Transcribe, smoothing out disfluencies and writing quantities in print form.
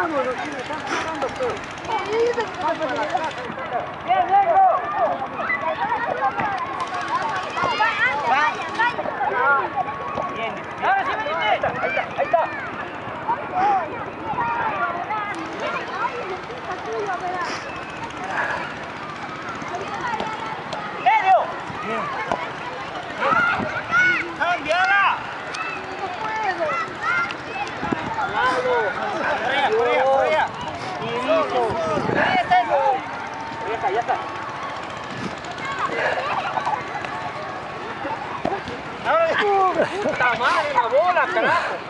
vámonos, sí, me están pegando todo. ¡Bien, negro! Bien. Ahora sí, venite. Ahí está, ahí está. ¡Medio! Bien. ¡Cambiala! Correa. Ya está. ¡Puta madre, la bola, carajo!